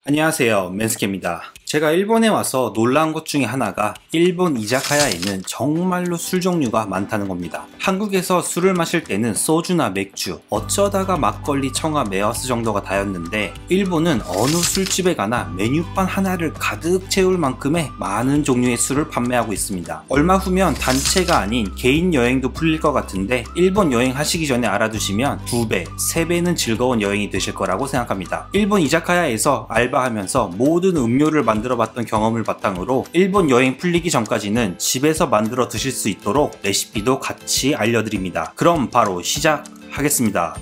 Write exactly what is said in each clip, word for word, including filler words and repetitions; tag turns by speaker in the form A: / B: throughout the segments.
A: 안녕하세요, 맨스케입니다. 제가 일본에 와서 놀라운 것 중에 하나가 일본 이자카야에는 정말로 술 종류가 많다는 겁니다. 한국에서 술을 마실 때는 소주나 맥주, 어쩌다가 막걸리, 청아, 메어스 정도가 다였는데 일본은 어느 술집에 가나 메뉴판 하나를 가득 채울 만큼의 많은 종류의 술을 판매하고 있습니다. 얼마 후면 단체가 아닌 개인 여행도 풀릴 것 같은데 일본 여행 하시기 전에 알아두시면 두 배, 세 배는 즐거운 여행이 되실 거라고 생각합니다. 일본 이자카야에서 알바하면서 모든 음료를 만들어 봤던 경험을 바탕으로 일본 여행 풀리기 전까지는 집에서 만들어 드실 수 있도록 레시피도 같이 알려드립니다. 그럼 바로 시작하겠습니다.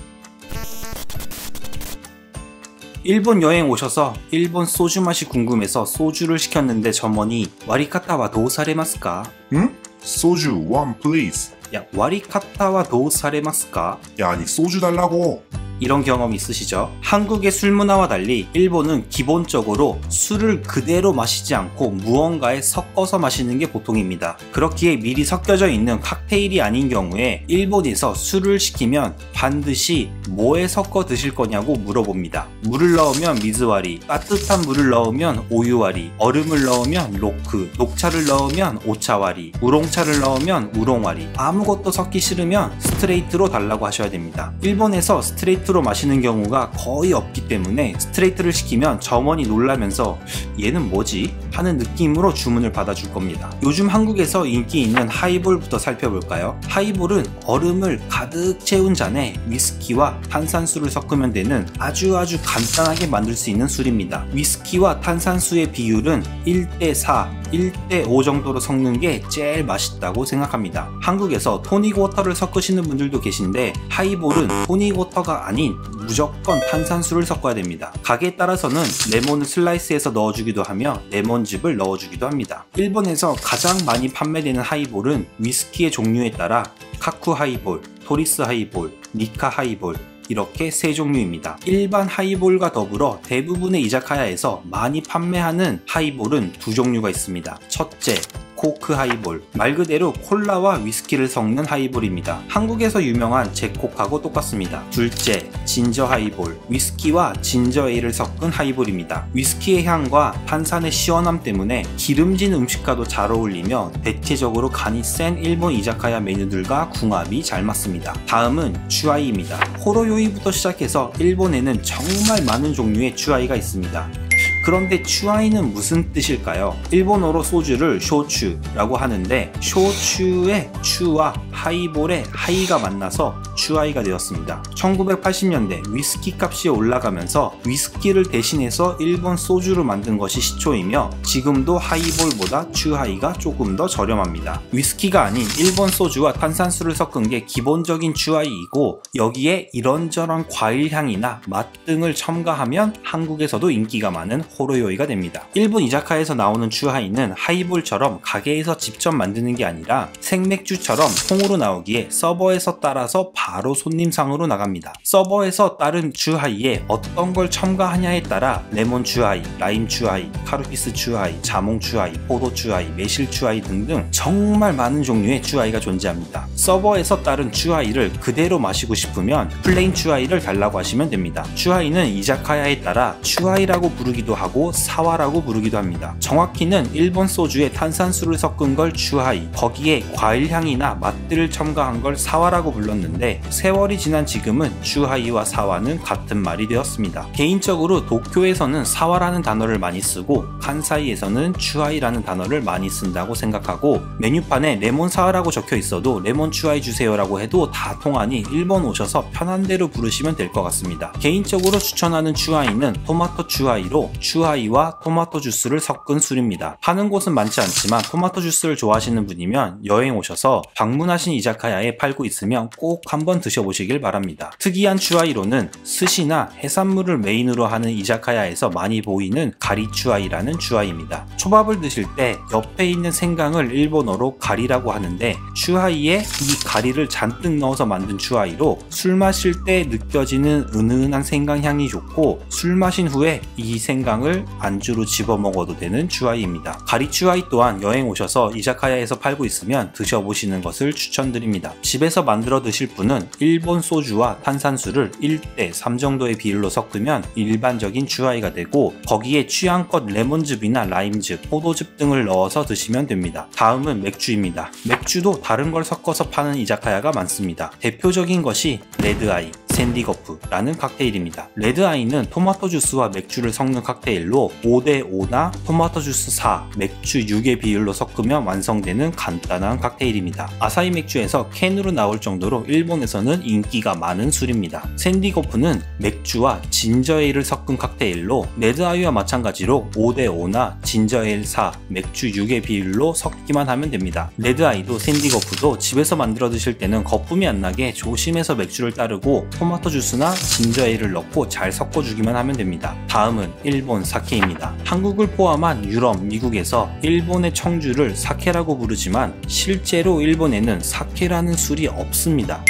A: 일본 여행 오셔서 일본 소주 맛이 궁금해서 소주를 시켰는데 점원이 와리카타와 도우사레마스까?
B: 응? 소주 one please.
A: 야, 와리카타와 도우사레마스까?
B: 야, 아니 소주 달라고.
A: 이런 경험 있으시죠? 한국의 술 문화와 달리 일본은 기본적으로 술을 그대로 마시지 않고 무언가에 섞어서 마시는 게 보통입니다. 그렇기에 미리 섞여져 있는 칵테일이 아닌 경우에 일본에서 술을 시키면 반드시 뭐에 섞어 드실 거냐고 물어봅니다. 물을 넣으면 미즈와리, 따뜻한 물을 넣으면 오유와리, 얼음을 넣으면 로크, 녹차를 넣으면 오차와리, 우롱차를 넣으면 우롱와리, 아무것도 섞기 싫으면 스트레이트로 달라고 하셔야 됩니다. 일본에서 스트레이트 로 마시는 경우가 거의 없기 때문에 스트레이트를 시키면 점원이 놀라면서 얘는 뭐지? 하는 느낌으로 주문을 받아줄 겁니다. 요즘 한국에서 인기 있는 하이볼부터 살펴볼까요? 하이볼은 얼음을 가득 채운 잔에 위스키와 탄산수를 섞으면 되는 아주 아주 간단하게 만들 수 있는 술입니다. 위스키와 탄산수의 비율은 일 대 사, 일 대 오 정도로 섞는 게 제일 맛있다고 생각합니다. 한국에서 토닉워터를 섞으시는 분들도 계신데 하이볼은 토닉워터가 아닌 무조건 탄산수를 섞어야 됩니다. 가게에 따라서는 레몬을 슬라이스해서 넣어주기도 하며 레몬즙을 넣어주기도 합니다. 일본에서 가장 많이 판매되는 하이볼은 위스키의 종류에 따라 카쿠 하이볼, 토리스 하이볼, 니카 하이볼 이렇게 세 종류입니다. 일반 하이볼과 더불어 대부분의 이자카야에서 많이 판매하는 하이볼은 두 종류가 있습니다. 첫째, 코크 하이볼, 말 그대로 콜라와 위스키를 섞는 하이볼입니다. 한국에서 유명한 잭콕하고 똑같습니다. 둘째, 진저 하이볼, 위스키와 진저 에일을 섞은 하이볼입니다. 위스키의 향과 탄산의 시원함 때문에 기름진 음식과도 잘 어울리며 대체적으로 간이 센 일본 이자카야 메뉴들과 궁합이 잘 맞습니다. 다음은 츄아이입니다. 호로요이부터 시작해서 일본에는 정말 많은 종류의 츄아이가 있습니다. 그런데 츄아이는 무슨 뜻일까요? 일본어로 소주를 쇼추라고 하는데 쇼추의 추와 하이볼의 하이가 만나서 츄아이가 되었습니다. 천구백팔십 년대 위스키 값이 올라가면서 위스키를 대신해서 일본 소주로 만든 것이 시초이며 지금도 하이볼보다 츄하이가 조금 더 저렴합니다. 위스키가 아닌 일본 소주와 탄산수를 섞은 게 기본적인 츄아이이고 여기에 이런저런 과일 향이나 맛 등을 첨가하면 한국에서도 인기가 많은 호로요이가 됩니다. 일본 이자카야에서 나오는 츄하이는 하이볼처럼 가게에서 직접 만드는 게 아니라 생맥주처럼 통으로 나오기에 서버에서 따라서 바로 손님상으로 나갑니다. 서버에서 따른 츄하이에 어떤 걸 첨가하냐에 따라 레몬 츄하이, 라임 츄하이, 카루피스 츄하이, 자몽 츄하이, 포도 츄하이, 매실 츄하이 등등 정말 많은 종류의 츄하이가 존재합니다. 서버에서 따른 츄하이를 그대로 마시고 싶으면 플레인 츄하이를 달라고 하시면 됩니다. 츄하이는 이자카야에 따라 츄하이라고 부르기도 하고 하고 사와라고 부르기도 합니다. 정확히는 일본 소주에 탄산수를 섞은 걸 츄하이, 거기에 과일향이나 맛들을 첨가한 걸 사와라고 불렀는데 세월이 지난 지금은 츄하이와 사와는 같은 말이 되었습니다. 개인적으로 도쿄에서는 사와라는 단어를 많이 쓰고 칸사이에서는 츄하이라는 단어를 많이 쓴다고 생각하고 메뉴판에 레몬 사와라고 적혀 있어도 레몬 츄하이 주세요라고 해도 다 통하니 일본 오셔서 편한 대로 부르시면 될 것 같습니다. 개인적으로 추천하는 츄하이는 토마토 츄하이로 츄하이와 토마토 주스를 섞은 술입니다. 파는 곳은 많지 않지만 토마토 주스를 좋아하시는 분이면 여행 오셔서 방문하신 이자카야에 팔고 있으면 꼭 한번 드셔보시길 바랍니다. 특이한 츄하이로는 스시나 해산물을 메인으로 하는 이자카야에서 많이 보이는 가리 츄하이라는 츄하이입니다. 초밥을 드실 때 옆에 있는 생강을 일본어로 가리라고 하는데 츄하이에 이 가리를 잔뜩 넣어서 만든 츄하이로 술 마실 때 느껴지는 은은한 생강 향이 좋고 술 마신 후에 이 생강을 빵을 안주로 집어 먹어도 되는 쭈아이입니다. 가리쭈아이 또한 여행 오셔서 이자카야에서 팔고 있으면 드셔보시는 것을 추천드립니다. 집에서 만들어 드실 분은 일본 소주와 탄산수를 일 대 삼 정도의 비율로 섞으면 일반적인 쭈아이가 되고, 거기에 취향껏 레몬즙이나 라임즙, 포도즙 등을 넣어서 드시면 됩니다. 다음은 맥주입니다. 맥주도 다른 걸 섞어서 파는 이자카야가 많습니다. 대표적인 것이 레드아이, 샌디거프라는 칵테일입니다. 레드아이는 토마토 주스와 맥주를 섞는 칵테일로 오 대 오나 토마토 주스 사, 맥주 육의 비율로 섞으면 완성되는 간단한 칵테일입니다. 아사히 맥주에서 캔으로 나올 정도로 일본에서는 인기가 많은 술입니다. 샌디거프는 맥주와 진저에일을 섞은 칵테일로 레드아이와 마찬가지로 오 대 오나 진저에일 사, 맥주 육의 비율로 섞기만 하면 됩니다. 레드아이도 샌디거프도 집에서 만들어 드실 때는 거품이 안 나게 조심해서 맥주를 따르고 토마토 주스나 진저에일을 넣고 잘 섞어주기만 하면 됩니다. 다음은 일본 사케입니다. 한국을 포함한 유럽, 미국에서 일본의 청주를 사케라고 부르지만 실제로 일본에는 사케라는 술이 없습니다.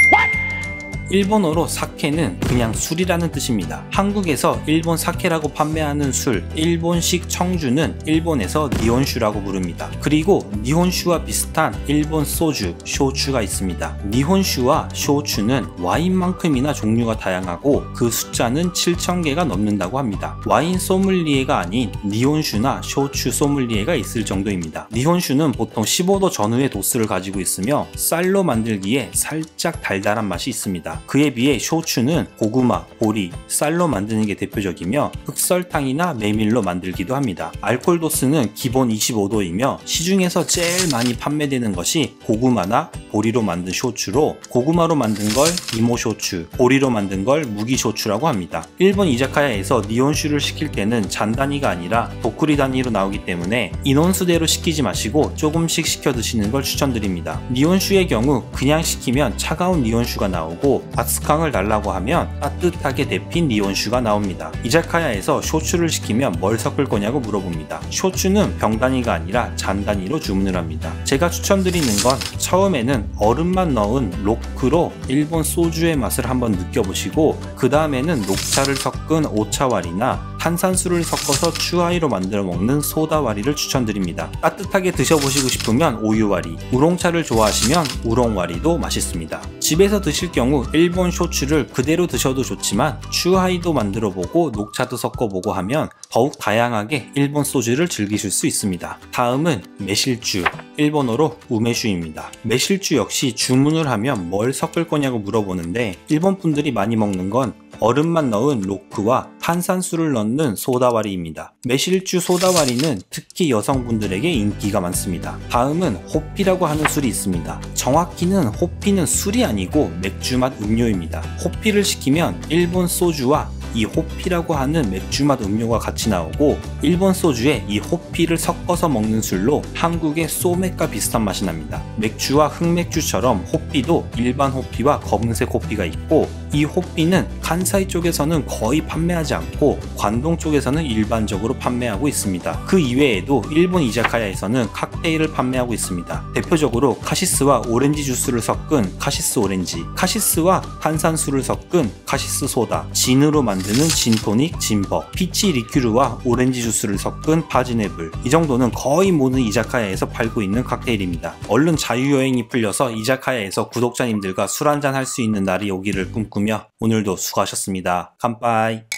A: 일본어로 사케는 그냥 술이라는 뜻입니다. 한국에서 일본 사케라고 판매하는 술, 일본식 청주는 일본에서 니혼슈라고 부릅니다. 그리고 니혼슈와 비슷한 일본 소주, 쇼추가 있습니다. 니혼슈와 쇼추는 와인만큼이나 종류가 다양하고 그 숫자는 칠천 개가 넘는다고 합니다. 와인 소믈리에가 아닌 니혼슈나 쇼추 소믈리에가 있을 정도입니다. 니혼슈는 보통 십오 도 전후의 도수를 가지고 있으며 쌀로 만들기에 살짝 달달한 맛이 있습니다. 그에 비해 쇼추는 고구마, 보리, 쌀로 만드는 게 대표적이며 흑설탕이나 메밀로 만들기도 합니다. 알코올 도수는 기본 이십오 도이며 시중에서 제일 많이 판매되는 것이 고구마나 보리로 만든 쇼추로, 고구마로 만든 걸 이모 쇼추, 보리로 만든 걸 무기 쇼추라고 합니다. 일본 이자카야에서 니혼슈를 시킬 때는 잔 단위가 아니라 도쿠리 단위로 나오기 때문에 인원수대로 시키지 마시고 조금씩 시켜 드시는 걸 추천드립니다. 니혼슈의 경우 그냥 시키면 차가운 니혼슈가 나오고 바스캉을 달라고 하면 따뜻하게 데핀 니혼슈가 나옵니다. 이자카야에서 쇼추를 시키면 뭘 섞을 거냐고 물어봅니다. 쇼추는 병 단위가 아니라 잔 단위로 주문을 합니다. 제가 추천드리는 건 처음에는 얼음만 넣은 로크로 일본 소주의 맛을 한번 느껴보시고, 그 다음에는 녹차를 섞은 오차와리나 탄산수를 섞어서 쭈아이로 만들어 먹는 소다와리를 추천드립니다. 따뜻하게 드셔보시고 싶으면 우유와리, 우롱차를 좋아하시면 우롱와리도 맛있습니다. 집에서 드실 경우 일본 쇼추를 그대로 드셔도 좋지만 쭈아이도 만들어보고 녹차도 섞어보고 하면 더욱 다양하게 일본 소주를 즐기실 수 있습니다. 다음은 매실주, 일본어로 우메슈입니다. 매실주 역시 주문을 하면 뭘 섞을 거냐고 물어보는데, 일본 분들이 많이 먹는 건 얼음만 넣은 로크와 탄산수를 넣는 소다와리입니다. 매실주 소다와리는 특히 여성분들에게 인기가 많습니다. 다음은 호피라고 하는 술이 있습니다. 정확히는 호피는 술이 아니고 맥주맛 음료입니다. 호피를 시키면 일본 소주와 이 호피라고 하는 맥주맛 음료가 같이 나오고, 일본 소주에 이 호피를 섞어서 먹는 술로 한국의 소맥과 비슷한 맛이 납니다. 맥주와 흑맥주처럼 호피도 일반 호피와 검은색 호피가 있고, 이 호피는 칸사이 쪽에서는 거의 판매하지 않고 관동 쪽에서는 일반적으로 판매하고 있습니다. 그 이외에도 일본 이자카야에서는 칵테일을 판매하고 있습니다. 대표적으로 카시스와 오렌지 주스를 섞은 카시스 오렌지, 카시스와 탄산수를 섞은 카시스 소다, 진으로 만드는 진토닉 진버, 피치 리큐르와 오렌지 주스를 섞은 파지네블, 이 정도는 거의 모든 이자카야에서 팔고 있는 칵테일입니다. 얼른 자유여행이 풀려서 이자카야에서 구독자님들과 술 한잔 할 수 있는 날이 오기를 꿈꾸며 오늘도 수고하셨습니다. 깜빠이.